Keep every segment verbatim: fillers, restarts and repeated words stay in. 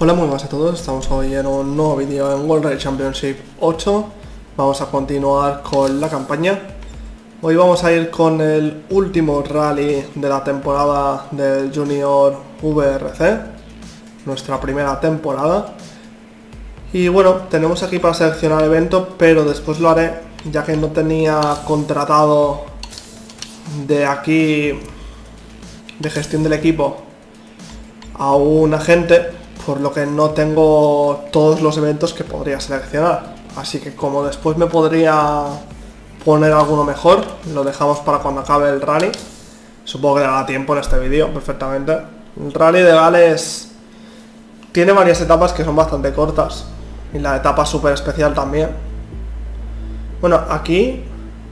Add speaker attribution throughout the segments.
Speaker 1: Hola, muy buenas a todos, estamos hoy en un nuevo vídeo en World Rally Championship ocho. Vamos a continuar con la campaña. Hoy vamos a ir con el último rally de la temporada del Junior V R C, nuestra primera temporada. Y bueno, tenemos aquí para seleccionar evento, pero después lo haré, ya que no tenía contratado de aquí, de gestión del equipo, a un agente, por lo que no tengo todos los eventos que podría seleccionar. Así que como después me podría poner alguno mejor, lo dejamos para cuando acabe el rally. Supongo que dará tiempo en este vídeo perfectamente. El rally de Gales tiene varias etapas que son bastante cortas, y la etapa súper especial también. Bueno, aquí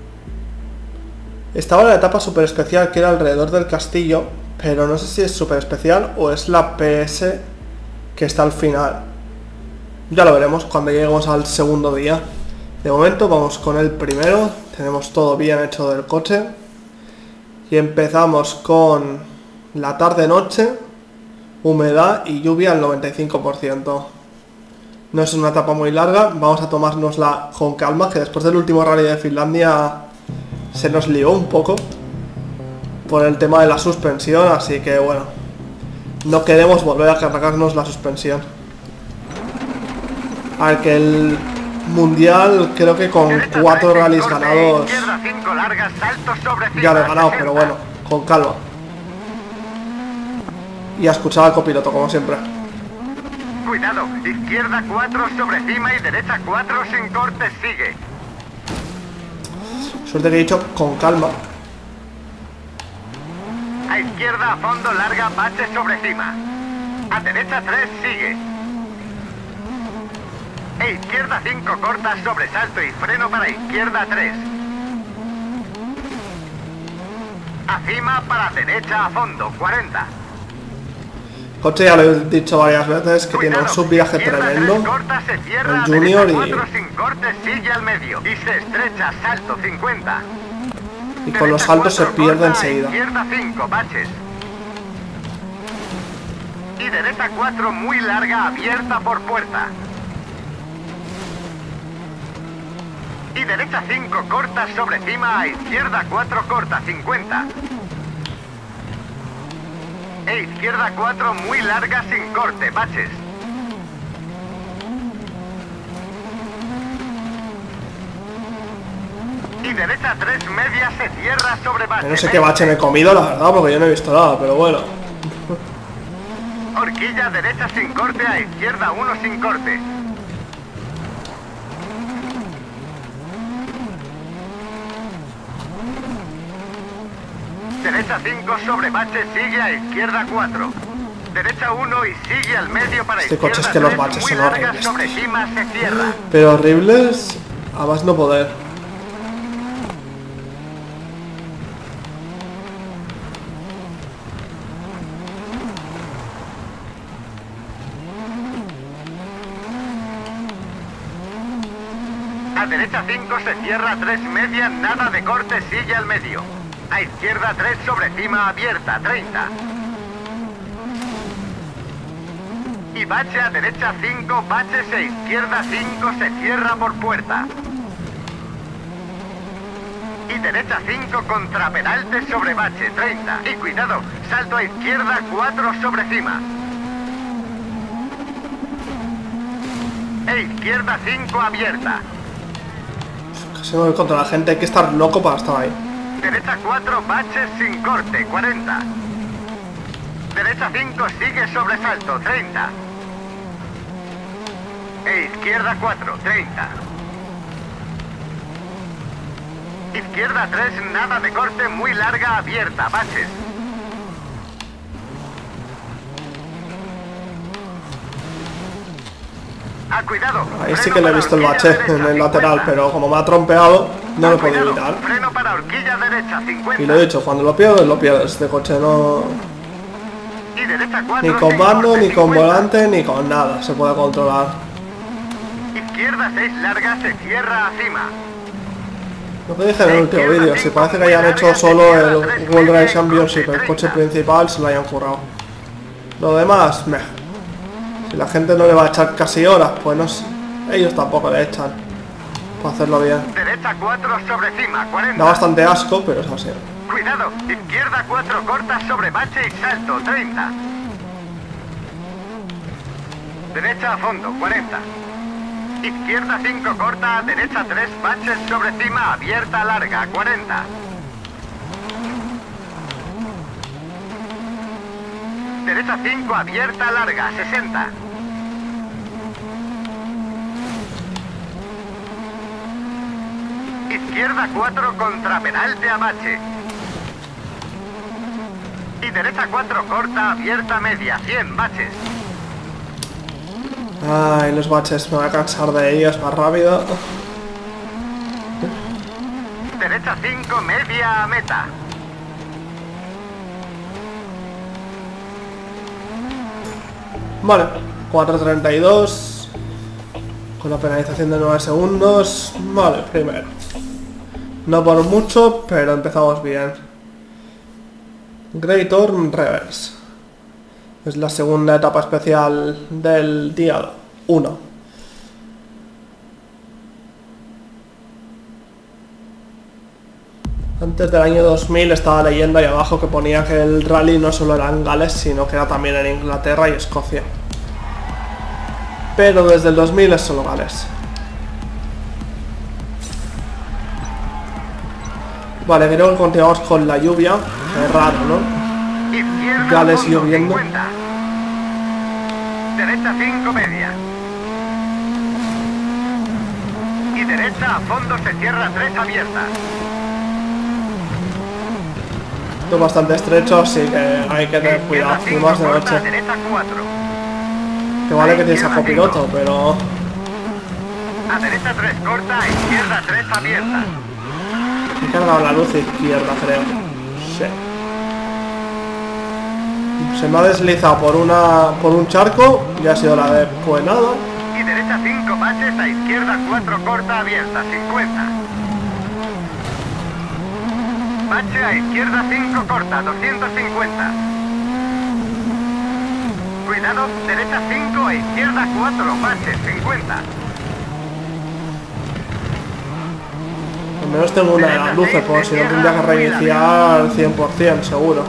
Speaker 1: estaba la etapa súper especial, que era alrededor del castillo, pero no sé si es súper especial o es la P S que está al final. Ya lo veremos cuando lleguemos al segundo día. De momento vamos con el primero. Tenemos todo bien hecho del coche y empezamos con la tarde-noche, humedad y lluvia al noventa y cinco por ciento. No es una etapa muy larga, vamos a tomárnosla con calma, que después del último rally de Finlandia se nos lió un poco por el tema de la suspensión, así que bueno, no queremos volver a cargarnos la suspensión. A ver, que el mundial creo que con cuatro rallies ganados ya lo he ganado, pero bueno, con calma. Y a escuchar al copiloto, como siempre.
Speaker 2: Cuidado, izquierda cuatro sobre cima y derecha cuatro sin corte, sigue.
Speaker 1: Suerte que he dicho con calma.
Speaker 2: A izquierda a fondo larga, bache sobre cima. A derecha tres, sigue. E izquierda cinco corta, sobresalto y freno para izquierda tres. A cima para derecha a fondo, cuarenta.
Speaker 1: Coche, ya lo he dicho varias veces, que tiene un subviaje tremendo,
Speaker 2: corta, se cierra,
Speaker 1: el Junior, y,
Speaker 2: cuatro sin corte, sigue al medio y se estrecha, salto cincuenta.
Speaker 1: y con los saltos se pierde enseguida.
Speaker 2: Izquierda cinco, baches. Y derecha cuatro muy larga, abierta por puerta. Y derecha cinco corta sobre cima, a izquierda cuatro corta, cincuenta. E izquierda cuatro muy larga sin corte, baches. Y derecha tres media se cierra sobre bache.
Speaker 1: No sé qué bache me he comido, la verdad, porque yo no he visto nada, pero bueno.
Speaker 2: Horquilla derecha sin corte, a izquierda uno sin corte. Derecha cinco sobre bache, sigue a izquierda cuatro. Derecha uno y sigue al medio para
Speaker 1: este
Speaker 2: izquierda
Speaker 1: coche es que los
Speaker 2: tres,
Speaker 1: baches
Speaker 2: muy
Speaker 1: son
Speaker 2: larga,
Speaker 1: horribles.
Speaker 2: sobre cima se cierra.
Speaker 1: Pero horribles a más no poder.
Speaker 2: A derecha cinco se cierra tres media, nada de corte, sigue al medio. A izquierda tres sobre cima abierta, treinta. Y bache a derecha cinco, baches e izquierda cinco se cierra por puerta. Y derecha cinco contra peralte sobre bache, treinta. Y cuidado, salto a izquierda cuatro sobre cima. E izquierda cinco abierta.
Speaker 1: Casi me voy contra la gente, hay que estar loco para estar ahí.
Speaker 2: Derecha cuatro, baches sin corte, cuarenta. Derecha cinco, sigue sobresalto, treinta. E izquierda cuatro, treinta. Izquierda tres, nada de corte, muy larga, abierta, baches. Ah, cuidado.
Speaker 1: Ahí sí que le he visto el bache en el lateral, pero como me ha trompeado, no lo he podido evitar.
Speaker 2: Freno para horquilla derecha, cincuenta.
Speaker 1: Y lo he dicho, cuando lo pierdes, lo pierdes. Este coche no...
Speaker 2: Y derecha cuatro,
Speaker 1: Ni con
Speaker 2: sin
Speaker 1: mando,
Speaker 2: corte,
Speaker 1: ni con
Speaker 2: cincuenta.
Speaker 1: volante, ni con nada se puede controlar.
Speaker 2: Izquierda seis larga, se cierra a cima.
Speaker 1: Lo que dije en el último vídeo, si parece que hayan hecho solo el World Rally Championship, el coche principal, se lo hayan currado. Lo demás, meh. Y la gente no le va a echar casi horas, pues no sé. Ellos tampoco le echan. Para hacerlo bien.
Speaker 2: Derecha cuatro sobre cima, cuarenta.
Speaker 1: Da bastante asco, pero es así.
Speaker 2: Cuidado, izquierda cuatro corta sobre bache y salto, treinta. Derecha a fondo, cuarenta. Izquierda cinco corta, derecha tres baches sobre cima, abierta larga, cuarenta. Derecha cinco abierta larga, sesenta. Izquierda cuatro contra penalte a bache. Y derecha cuatro corta abierta media, cien baches.
Speaker 1: Ay, los baches, me voy a cansar de ellos más rápido.
Speaker 2: Derecha cinco media a meta.
Speaker 1: Vale, cuatro treinta y dos. Con la penalización de nueve segundos. Vale, primero. No por mucho, pero empezamos bien. Great Turn Reverse. Es la segunda etapa especial del día uno. Antes del año dos mil estaba leyendo ahí abajo que ponía que el rally no solo era en Gales, sino que era también en Inglaterra y Escocia. Pero desde el dos mil es solo Gales. Vale, creo que continuamos con la lluvia. Es raro, ¿no?
Speaker 2: Izquierda
Speaker 1: Gales
Speaker 2: fondo,
Speaker 1: lloviendo.
Speaker 2: cincuenta. Derecha cinco media. Y derecha a fondo se cierra tres abierta.
Speaker 1: Esto es bastante estrecho, así que hay que tener cuidado. Y más de noche.
Speaker 2: Derecha cuatro.
Speaker 1: Que vale que tienes a copiloto, pero...
Speaker 2: A derecha tres corta, a izquierda tres abierta.
Speaker 1: he cargado la luz izquierda, creo. Sí. Se me ha deslizado por una por un charco y ha sido la de pues nada.
Speaker 2: Y derecha cinco baches, a izquierda cuatro corta abierta, cincuenta. Bache a izquierda cinco corta, doscientos cincuenta. Cuidado, derecha cinco a izquierda cuatro baches, cincuenta.
Speaker 1: Al menos tengo una de las luces, por si no tendría que reiniciar cien por cien, seguro.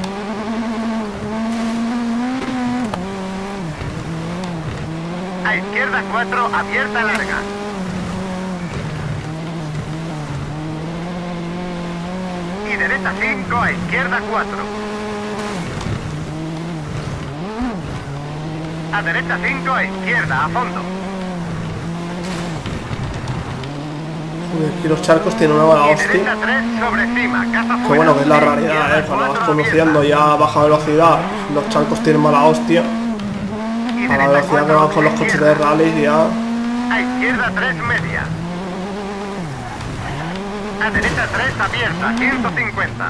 Speaker 2: A izquierda cuatro, abierta larga. Y derecha cinco, a izquierda cuatro. A derecha cinco, a izquierda, a fondo.
Speaker 1: Joder, aquí los charcos tienen una mala
Speaker 2: Y
Speaker 1: hostia.
Speaker 2: derecha tres sobre cima, casa
Speaker 1: Que
Speaker 2: fuera.
Speaker 1: bueno, que es la
Speaker 2: Izquierda
Speaker 1: realidad, eh. Cuando vas
Speaker 2: cuatro,
Speaker 1: conduciendo
Speaker 2: abierta.
Speaker 1: ya a baja velocidad, los charcos tienen mala hostia.
Speaker 2: Y
Speaker 1: A la
Speaker 2: derecha
Speaker 1: velocidad que
Speaker 2: cuatro,
Speaker 1: van con los
Speaker 2: a
Speaker 1: coches de
Speaker 2: izquierda.
Speaker 1: rally ya...
Speaker 2: A izquierda tres media. A derecha tres abierta, ciento cincuenta.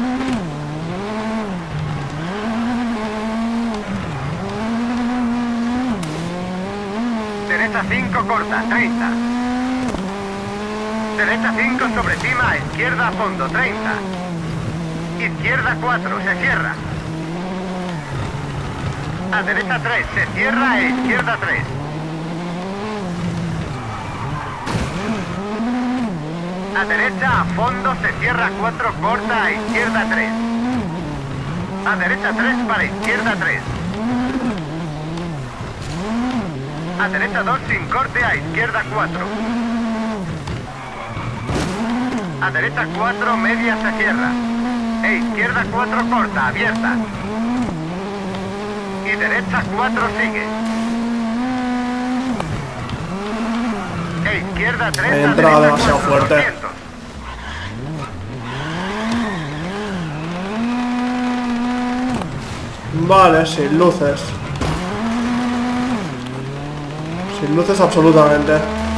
Speaker 2: Derecha cinco corta, treinta. Derecha cinco sobre cima, a izquierda a fondo, treinta. Izquierda cuatro, se cierra. A derecha tres, se cierra, e izquierda tres. A derecha a fondo se cierra cuatro corta, a izquierda tres. A derecha tres para izquierda tres. A derecha dos sin corte, a izquierda cuatro. A derecha cuatro media se cierra. E izquierda cuatro corta, abierta. Y derecha cuatro sigue. E izquierda tres,
Speaker 1: He
Speaker 2: a
Speaker 1: entrado
Speaker 2: derecha
Speaker 1: demasiado
Speaker 2: cuatro,
Speaker 1: fuerte.
Speaker 2: doscientos.
Speaker 1: Vale, sin luces. Sin luces absolutamente.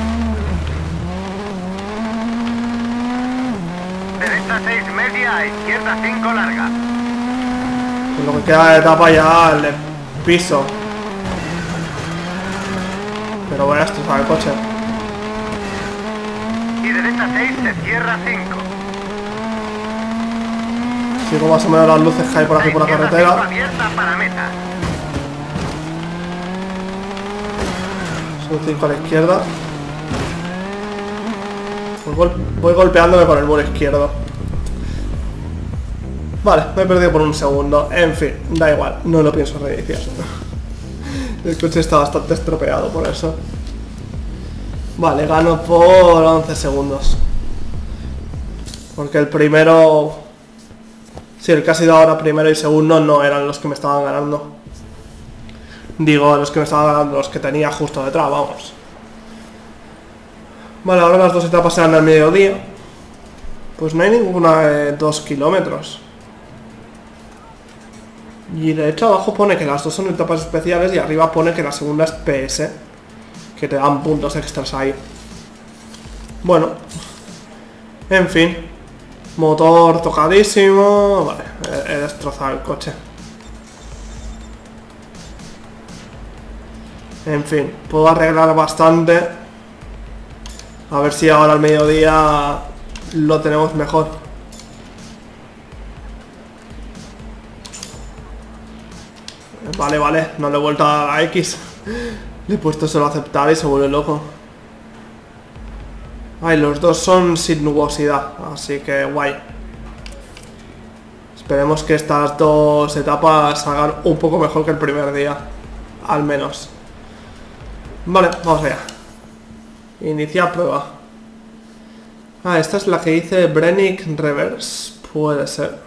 Speaker 2: Derecha seis media, a izquierda cinco larga.
Speaker 1: En lo que queda de etapa ya le piso. Pero voy a destrozar el coche.
Speaker 2: Y derecha seis se cierra cinco.
Speaker 1: Sigo más o menos las luces que hay por aquí por la
Speaker 2: cinco
Speaker 1: carretera.
Speaker 2: abierta para meta.
Speaker 1: Son cinco a la izquierda. Voy, gol voy golpeándome con el muro izquierdo. Vale, me he perdido por un segundo. En fin, da igual, no lo pienso reiniciar. El coche está bastante estropeado por eso. Vale, gano por once segundos. Porque el primero... Sí, el que ha sido ahora primero y segundo no eran los que me estaban ganando. Digo, los que me estaban ganando, los que tenía justo detrás, vamos. Vale, ahora las dos etapas eran al mediodía. Pues no hay ninguna de dos kilómetros. Y de hecho abajo pone que las dos son etapas especiales y arriba pone que la segunda es P S. Que te dan puntos extras ahí. Bueno. En fin. Motor tocadísimo. Vale, he, he destrozado el coche. En fin, puedo arreglar bastante. A ver si ahora al mediodía lo tenemos mejor. Vale, vale, no le he vuelto a la X. Le he puesto solo a aceptar y se vuelve loco. Ay, los dos son sin nubosidad, así que guay. Esperemos que estas dos etapas salgan un poco mejor que el primer día. Al menos. Vale, vamos allá. Iniciar prueba. Ah, esta es la que dice Brennick Reverse. Puede ser.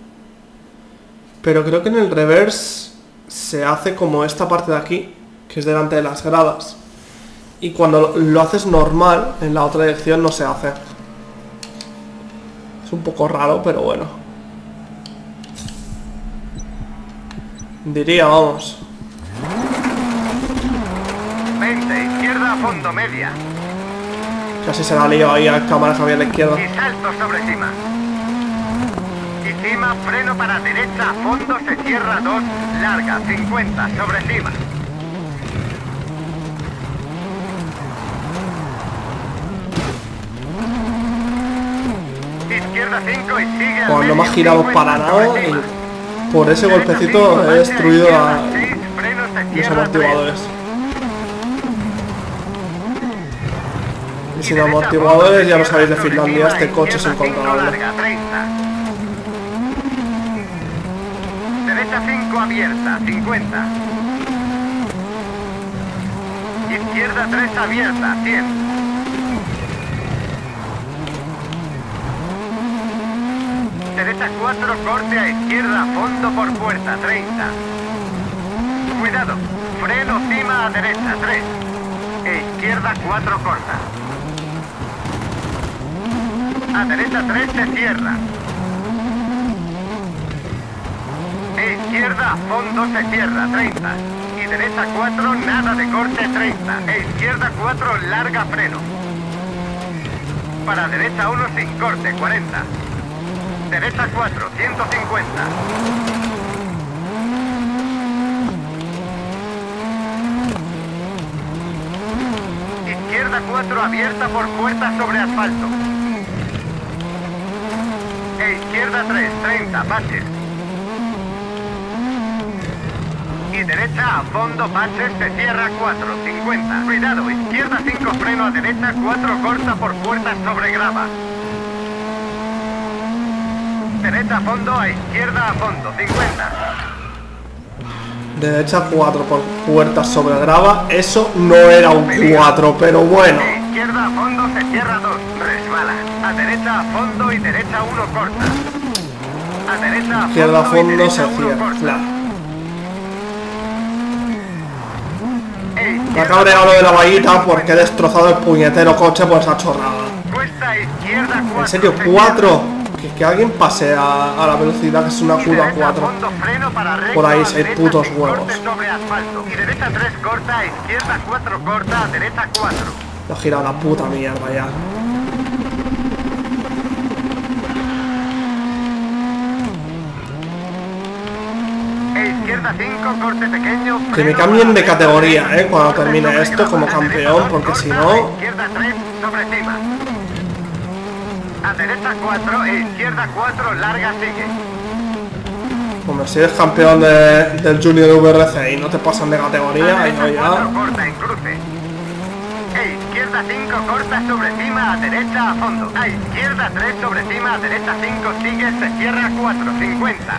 Speaker 1: Pero creo que en el reverse se hace como esta parte de aquí, que es delante de las gradas. Y cuando lo haces normal, en la otra dirección no se hace. Es un poco raro, pero bueno. Diría, vamos.
Speaker 2: veinte, izquierda a fondo media.
Speaker 1: Casi se la lío ahí a cámara Javier a la izquierda.
Speaker 2: Y salto sobre cima. Y cima, freno para derecha a fondo, se cierra dos, larga, cincuenta, sobre cima. Izquierda cinco y sigue al
Speaker 1: Pues no me ha
Speaker 2: medio,
Speaker 1: girado
Speaker 2: cincuenta,
Speaker 1: para nada
Speaker 2: sobre
Speaker 1: y
Speaker 2: cima.
Speaker 1: por ese
Speaker 2: Derecha
Speaker 1: golpecito
Speaker 2: cinco,
Speaker 1: he
Speaker 2: marcha
Speaker 1: destruido
Speaker 2: izquierda
Speaker 1: a
Speaker 2: seis, freno, se
Speaker 1: los
Speaker 2: cierra
Speaker 1: amortiguadores. Y
Speaker 2: tres.
Speaker 1: sin
Speaker 2: Y derecha
Speaker 1: amortiguadores,
Speaker 2: fondo,
Speaker 1: ya lo sabéis de
Speaker 2: sobre
Speaker 1: Finlandia,
Speaker 2: cima,
Speaker 1: este coche es
Speaker 2: izquierda cinco,
Speaker 1: incontrolable.
Speaker 2: larga, treinta. Derecha cinco abierta, cincuenta. Izquierda tres abierta, cien. Derecha cuatro, corte a izquierda, fondo por puerta, treinta. Cuidado, freno cima a derecha, tres. E izquierda cuatro, corta. A derecha tres, se cierra. E izquierda a fondo, se cierra, treinta. Y derecha cuatro, nada de corte, treinta. E izquierda cuatro, larga, freno. Para derecha uno, sin corte, cuarenta. Derecha cuatro, ciento cincuenta. Izquierda cuatro, abierta por puerta sobre asfalto. E izquierda tres, treinta, baches. Y derecha a fondo, baches, se cierra cuatro, cincuenta. Cuidado, izquierda cinco, freno a derecha, cuatro, corta por puerta sobre grava. Derecha a fondo, a izquierda a fondo, cincuenta.
Speaker 1: Derecha cuatro por puertas sobre grava. Eso no era un cuatro, pero bueno.
Speaker 2: E izquierda a fondo, se cierra dos, resbala. A derecha a fondo y derecha uno, corta. A derecha a
Speaker 1: Izquierda a
Speaker 2: fondo y
Speaker 1: fondo
Speaker 2: derecha
Speaker 1: se
Speaker 2: uno,
Speaker 1: cierra,
Speaker 2: corta.
Speaker 1: claro.
Speaker 2: E
Speaker 1: Me ha
Speaker 2: izquierda
Speaker 1: cabreado lo de la
Speaker 2: cuatro,
Speaker 1: vallita porque he destrozado el puñetero coche por esa chorrada.
Speaker 2: Cuesta izquierda cuatro.
Speaker 1: En serio,
Speaker 2: se
Speaker 1: cuatro. Que, que alguien pase a, a la velocidad que es una
Speaker 2: Y
Speaker 1: curva
Speaker 2: derecha
Speaker 1: cuatro.
Speaker 2: fondo, freno para recto,
Speaker 1: Por ahí
Speaker 2: a
Speaker 1: seis
Speaker 2: derecha
Speaker 1: putos
Speaker 2: sin
Speaker 1: huevos.
Speaker 2: corte sobre asfalto. Y derecha tres corta, a izquierda cuatro corta, a derecha cuatro.
Speaker 1: Lo ha girado la puta mierda ya.
Speaker 2: E izquierda cinco, corte pequeño.
Speaker 1: Que me
Speaker 2: freno
Speaker 1: cambien
Speaker 2: para
Speaker 1: de
Speaker 2: recto,
Speaker 1: categoría,
Speaker 2: derecha,
Speaker 1: eh, cuando
Speaker 2: corte
Speaker 1: termine
Speaker 2: sobre
Speaker 1: esto
Speaker 2: grava.
Speaker 1: como
Speaker 2: A derecha
Speaker 1: campeón,
Speaker 2: dos,
Speaker 1: porque
Speaker 2: corta,
Speaker 1: si
Speaker 2: a
Speaker 1: no...
Speaker 2: izquierda tres, sobre cima. A derecha cuatro, e izquierda cuatro, larga, sigue.
Speaker 1: Como si eres campeón de, del Junior V R C y no te pasan de categoría,
Speaker 2: A
Speaker 1: ahí
Speaker 2: derecha
Speaker 1: no ya...
Speaker 2: cuatro, corta en cruce. izquierda cinco, corta sobre cima, a derecha a fondo. A izquierda tres, sobre cima, a derecha cinco, sigue, se cierra cuatro, cincuenta.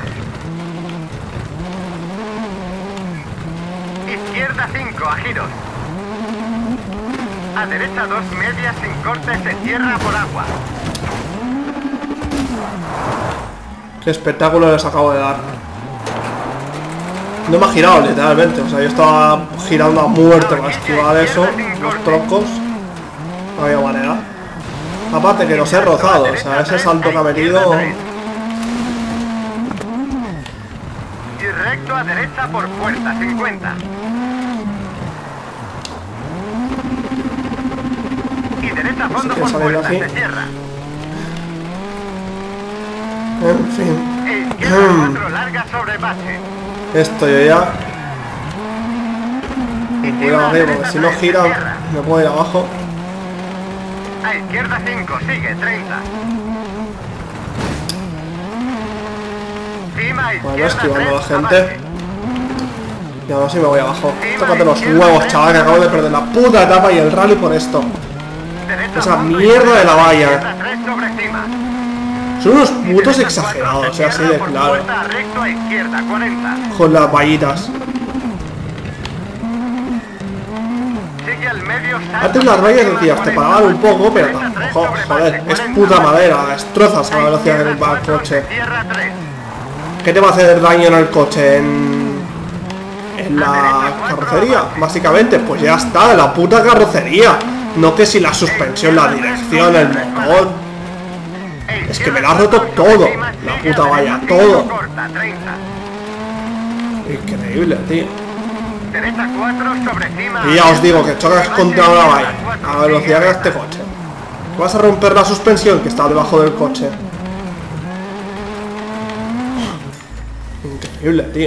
Speaker 2: Izquierda cinco, a giros. A derecha dos, medias sin corte, se cierra por agua.
Speaker 1: Qué espectáculo les acabo de dar. No me ha girado literalmente, o sea, yo estaba girando a muerte para esquivar eso, los troncos. No había manera. Aparte que los he rozado, o sea, ese salto que ha metido.
Speaker 2: Y recto a derecha por puerta, cincuenta. Y derecha a fondo por puerta, se cierra.
Speaker 1: En fin.
Speaker 2: E izquierda cuatro, larga sobre base.
Speaker 1: Esto yo ya. Cuidado aquí, porque si no gira me puedo ir abajo.
Speaker 2: A izquierda cinco, sigue, treinta. Cima,
Speaker 1: Bueno, esquivando a la gente. Y ahora sí me voy abajo. Tócate los huevos, chaval, que acabo de perder la puta etapa y el rally por esto. Esa mierda de la valla. Son unos putos exagerados, o sea, así de claro. Con las vallitas. Antes las vallas decías, te pagaban un poco, pero tampoco, joder, es puta madera, destrozas a la velocidad que va el coche. ¿Qué te va a hacer daño en el coche? ¿En, en la carrocería? Básicamente, pues ya está, en la puta carrocería. No que si la suspensión, la dirección, el motor. Es que me la ha roto todo, la puta valla, todo. Increíble, tío. Y ya os digo que chocas contra una valla a la velocidad de este coche. Vas a romper la suspensión que está debajo del coche. Increíble, tío.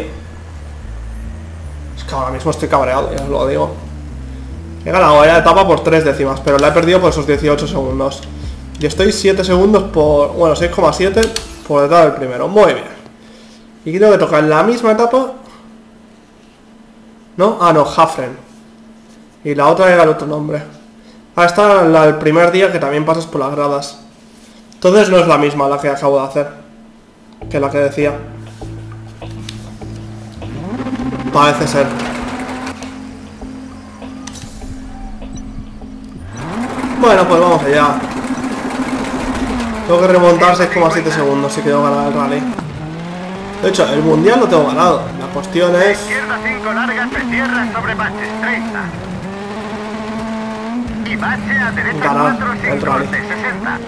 Speaker 1: Es que ahora mismo estoy cabreado, ya os lo digo. He ganado la etapa por tres décimas, pero la he perdido por esos dieciocho segundos. Y estoy siete segundos por... Bueno, seis coma siete por detrás del primero. Muy bien. Y creo que toca en la misma etapa. ¿No? Ah, no, Hafren. Y la otra era el otro nombre. Ah, esta es la del primer día que también pasas por las gradas. Entonces no es la misma la que acabo de hacer que la que decía. Parece ser. Bueno, pues vamos allá. Tengo que remontar seis coma siete segundos si quiero ganar el rally. De hecho, el mundial lo tengo ganado. La cuestión es...
Speaker 2: Izquierda cinco, larga, se cierra sobre baches, treinta. Y bache a derecha
Speaker 1: ganar
Speaker 2: cuatro, sin
Speaker 1: el rally.
Speaker 2: corte, sesenta.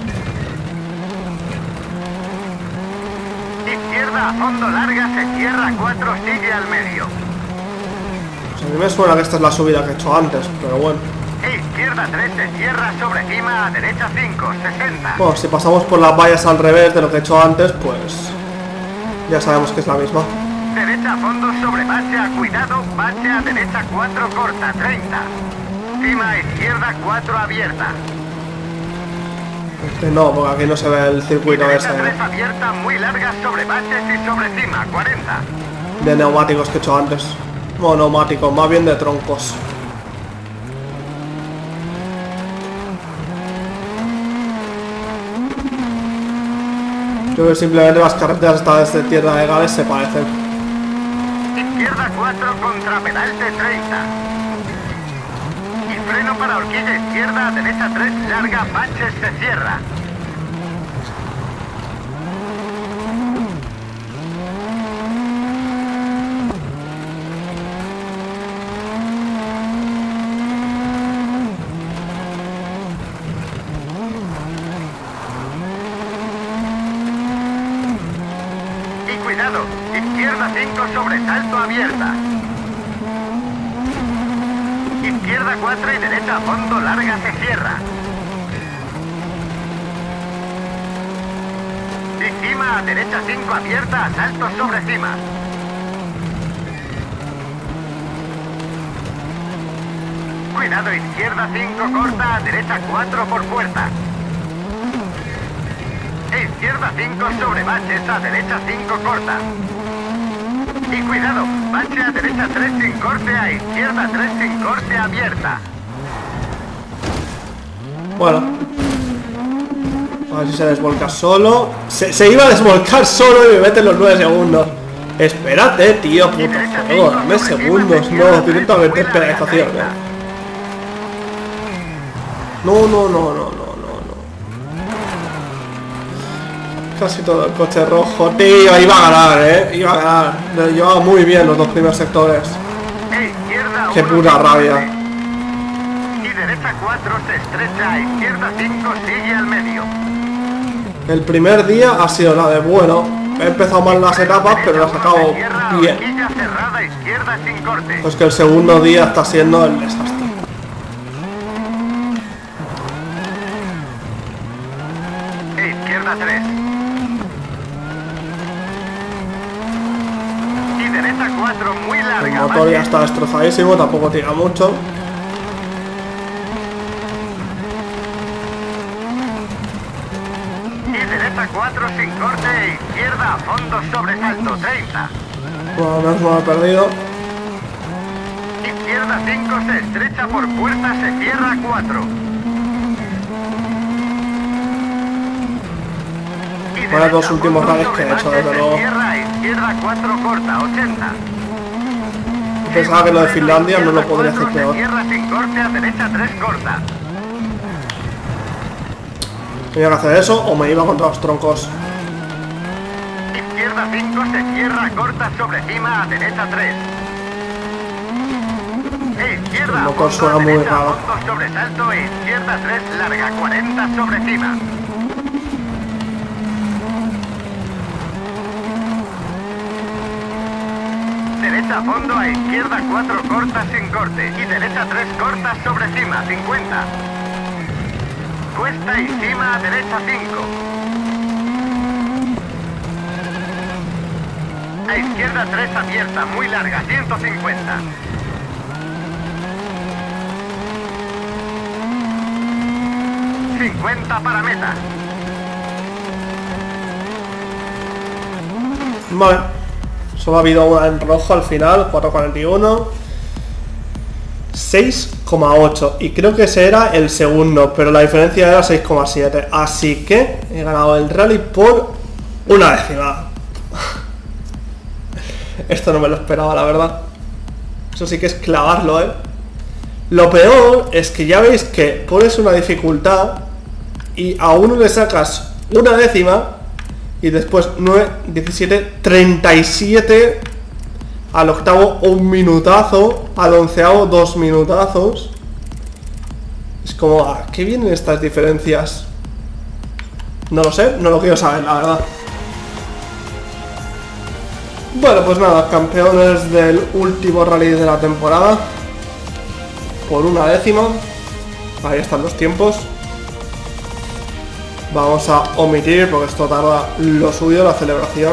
Speaker 2: Izquierda a fondo, larga, se cierra cuatro, sigue al medio.
Speaker 1: Pues a mí me suena que esta es la subida que he hecho antes, pero bueno.
Speaker 2: E izquierda tres, se cierra sobre cima, a derecha cinco, sesenta.
Speaker 1: Bueno, si pasamos por las vallas al revés de lo que he hecho antes, pues... ya sabemos que es la misma.
Speaker 2: Derecha a fondo sobre bache, a cuidado, bache a derecha cuatro, corta, treinta. Cima a izquierda cuatro, abierta.
Speaker 1: Este no, porque aquí no se ve el circuito ese
Speaker 2: Derecha tres, abierta, muy larga sobre baches y sobre cima, cuarenta.
Speaker 1: de neumáticos que he hecho antes. No, neumáticos, más bien de troncos. Creo que simplemente las carreteras estas de Tierra de Gales se parecen.
Speaker 2: Izquierda cuatro, contra pedal de treinta. Y freno para horquilla izquierda, derecha tres, larga, baches, se cierra. Cuidado, izquierda cinco, sobresalto abierta. Izquierda cuatro y derecha a fondo, larga, se cierra. Y cima a derecha cinco, abierta, a salto sobre cima. Cuidado, izquierda cinco, corta, a derecha cuatro por puerta. E izquierda cinco sobre baches, a derecha cinco corta. Y cuidado, bache a derecha tres sin corte, a izquierda tres sin corte abierta.
Speaker 1: Bueno. A ver si se desvolca solo. Se, se iba a desvolcar solo y me mete los nueve segundos. Espérate, tío, puto juego. Dame segundos. No, directamente penalización. ¿eh? No, no, no, no, no, no, no. Casi todo el coche rojo. Tío, iba a ganar, eh. Iba a ganar. Le llevaba muy bien los dos primeros sectores. Qué pura rabia.
Speaker 2: Y derecha cuatro se estrecha a izquierda cinco, sigue al medio.
Speaker 1: El primer día ha sido la de bueno. He empezado mal las etapas, pero las he sacado bien.
Speaker 2: Cerrada, izquierda sin corte.
Speaker 1: Pues que el segundo día está siendo el desastre.
Speaker 2: Izquierda tres. Y derecha cuatro, muy larga.
Speaker 1: El motor ya está destrozadísimo, tampoco tira mucho.
Speaker 2: cuatro sin corte, izquierda a fondo, sobresalto treinta.
Speaker 1: Bueno, menos mal he perdido.
Speaker 2: Izquierda cinco se estrecha por puerta, se cierra cuatro.
Speaker 1: Bueno, los últimos rallies que he hecho, desde luego.
Speaker 2: Izquierda cuatro corta, ochenta.
Speaker 1: Pensaba que lo de Finlandia no lo podría hacer peor.
Speaker 2: Izquierda sin corte, a derecha tres corta.
Speaker 1: Tenía que hacer eso o me iba contra los troncos.
Speaker 2: Izquierda cinco se cierra, corta sobre cima, a derecha tres. Izquierda,
Speaker 1: el motor suena muy raro.
Speaker 2: Sobresalto, izquierda tres, larga, cuarenta sobre cima. Derecha a fondo, a izquierda cuatro, corta sin corte. Y derecha tres, corta sobre cima, cincuenta. Cuesta y cima a derecha cinco. A izquierda tres abierta, muy larga, ciento cincuenta. cincuenta para meta.
Speaker 1: Vale. Solo ha habido una en rojo al final, cuatro cuarenta y uno. seis coma ocho y creo que ese era el segundo, pero la diferencia era seis coma siete, así que he ganado el rally por una décima. Esto no me lo esperaba, la verdad. Eso sí que es clavarlo, eh. Lo peor es que ya veis que pones una dificultad y a uno le sacas una décima y después nueve, diecisiete, treinta y siete. Al octavo un minutazo, al onceavo dos minutazos. Es como, ¿a qué vienen estas diferencias? No lo sé, no lo quiero saber, la verdad. Bueno, pues nada, campeones del último rally de la temporada. Por una décima. Ahí están los tiempos. Vamos a omitir porque esto tarda lo suyo, la celebración.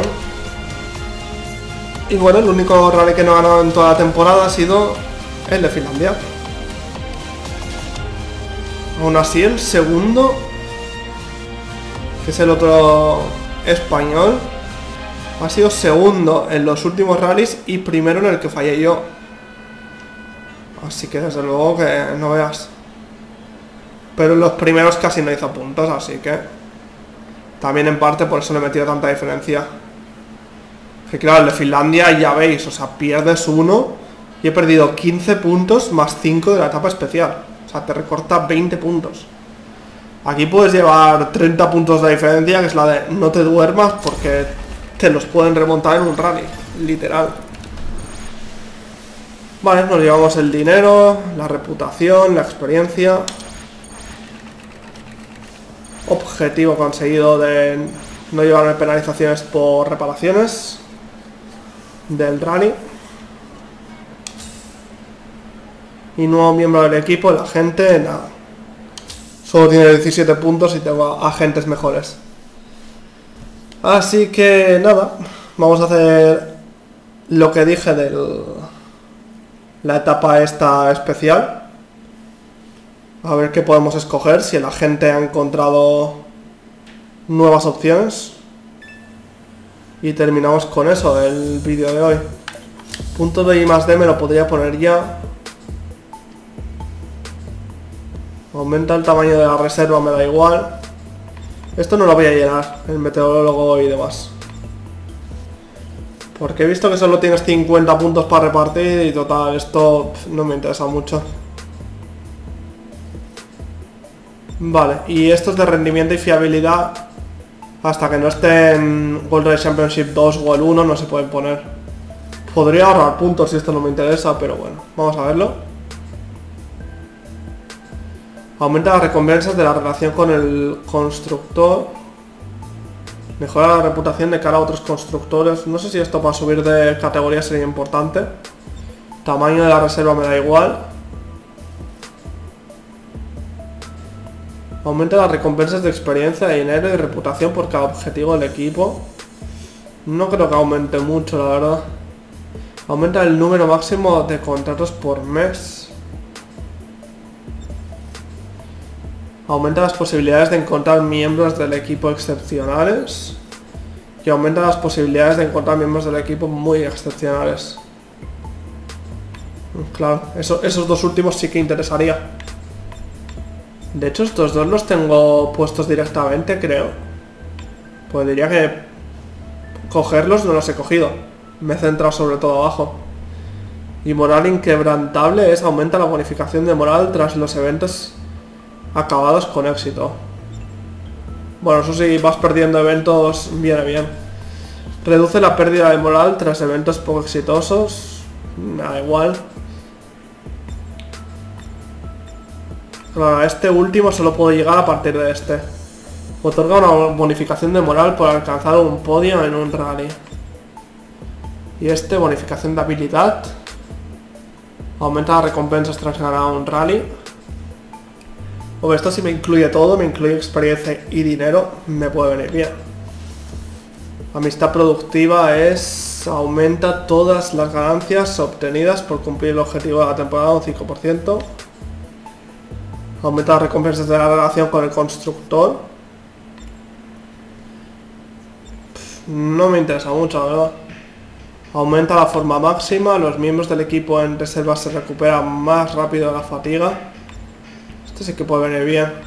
Speaker 1: Y bueno, el único rally que no ha ganado en toda la temporada ha sido el de Finlandia. Aún así, el segundo, que es el otro español, ha sido segundo en los últimos rallies y primero en el que fallé yo. Así que desde luego que no veas. Pero en los primeros casi no hizo puntos, así que también en parte por eso le he metido tanta diferencia. Que claro, el de Finlandia ya veis, o sea, pierdes uno y he perdido quince puntos más cinco de la etapa especial. O sea, te recorta veinte puntos. Aquí puedes llevar treinta puntos de diferencia, que es la de no te duermas porque te los pueden remontar en un rally, literal. Vale, nos llevamos el dinero, la reputación, la experiencia. Objetivo conseguido de no llevarme penalizaciones por reparaciones del rally. Y nuevo miembro del equipo, la gente, nada. Solo tiene diecisiete puntos y tengo agentes mejores. Así que nada, vamos a hacer lo que dije de la etapa esta especial. A ver qué podemos escoger, si el agente ha encontrado nuevas opciones. Y terminamos con eso, el vídeo de hoy. Punto de I más D me lo podría poner ya. Aumenta el tamaño de la reserva, me da igual. Esto no lo voy a llenar, el meteorólogo y demás. Porque he visto que solo tienes cincuenta puntos para repartir y total, esto no me interesa mucho. Vale, y estos de rendimiento y fiabilidad, hasta que no esté en World Rally Championship dos o el uno, no se pueden poner. Podría ahorrar puntos si esto no me interesa, pero bueno, vamos a verlo. Aumenta las recompensas de la relación con el constructor. Mejora la reputación de cara a otros constructores. No sé si esto para subir de categoría sería importante. Tamaño de la reserva me da igual. Aumenta las recompensas de experiencia, de dinero y reputación por cada objetivo del equipo. No creo que aumente mucho, la verdad. Aumenta el número máximo de contratos por mes. Aumenta las posibilidades de encontrar miembros del equipo excepcionales. Y aumenta las posibilidades de encontrar miembros del equipo muy excepcionales. Claro, eso, esos dos últimos sí que interesaría. De hecho, estos dos los tengo puestos directamente, creo. Pues diría que cogerlos no los he cogido. Me he centrado sobre todo abajo. Y moral inquebrantable es aumenta la bonificación de moral tras los eventos acabados con éxito. Bueno, eso sí, vas perdiendo eventos, viene bien. Reduce la pérdida de moral tras eventos poco exitosos. Me da igual. A este último solo puedo llegar a partir de este. Otorga una bonificación de moral por alcanzar un podio en un rally. Y este, bonificación de habilidad. Aumenta las recompensas tras ganar un rally. O esto sí me incluye todo, me incluye experiencia y dinero, me puede venir bien. Amistad productiva es... aumenta todas las ganancias obtenidas por cumplir el objetivo de la temporada un cinco por ciento. Aumenta las recompensas de la relación con el constructor. No me interesa mucho, la verdad. Aumenta la forma máxima, los miembros del equipo en reserva se recuperan más rápido de la fatiga. Este sí que puede venir bien.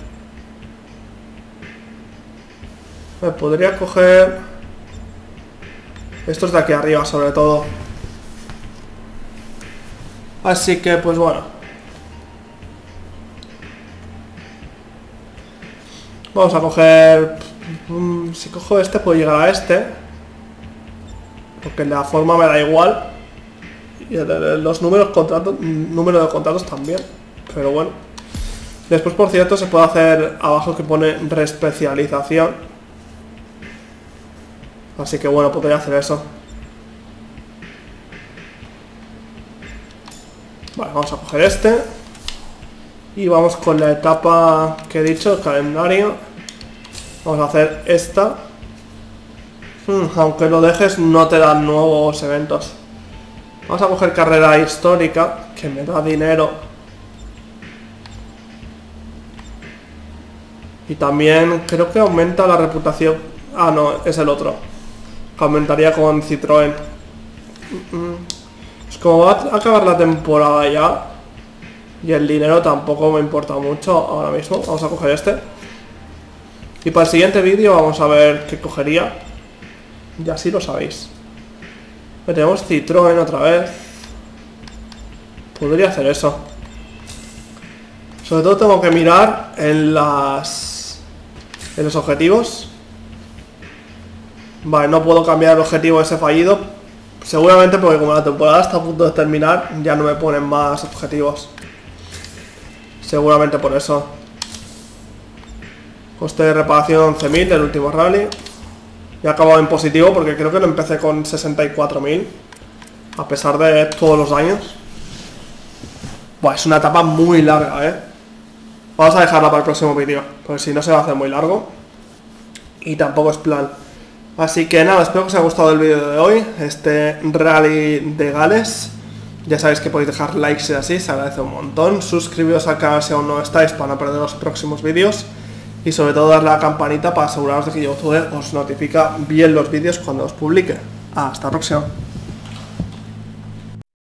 Speaker 1: Me podría coger estos de aquí arriba sobre todo. Así que pues bueno. Vamos a coger... Si cojo este puedo llegar a este. Porque la forma me da igual. Y los números contratos, número de contratos también. Pero bueno. Después, por cierto, se puede hacer abajo que pone reespecialización. Así que bueno, podría hacer eso. Vale, vamos a coger este. Y vamos con la etapa que he dicho, el calendario. Vamos a hacer esta. Hmm, aunque lo dejes, no te dan nuevos eventos. Vamos a coger carrera histórica, que me da dinero. Y también creo que aumenta la reputación. Ah, no, es el otro. Que aumentaría con Citroën. Es como va a acabar la temporada ya. Y el dinero tampoco me importa mucho ahora mismo. Vamos a coger este. Y para el siguiente vídeo vamos a ver qué cogería. Y así lo sabéis. Tenemos Citroën otra vez. Podría hacer eso. Sobre todo tengo que mirar en las... en los objetivos. Vale, no puedo cambiar el objetivo ese fallido. Seguramente porque como la temporada está a punto de terminar, ya no me ponen más objetivos. Seguramente por eso. Coste de reparación once mil del último rally. Y he acabado en positivo porque creo que lo empecé con sesenta y cuatro mil. A pesar de todos los años. Buah, es una etapa muy larga, eh. Vamos a dejarla para el próximo vídeo, porque si no se va a hacer muy largo. Y tampoco es plan. Así que nada, espero que os haya gustado el vídeo de hoy. Este rally de Gales. Ya sabéis que podéis dejar likes y así, se agradece un montón. Suscribiros al canal si aún no estáis para no perder los próximos vídeos. Y sobre todo darle a la campanita para aseguraros de que YouTube os notifica bien los vídeos cuando os publique. Hasta la próxima.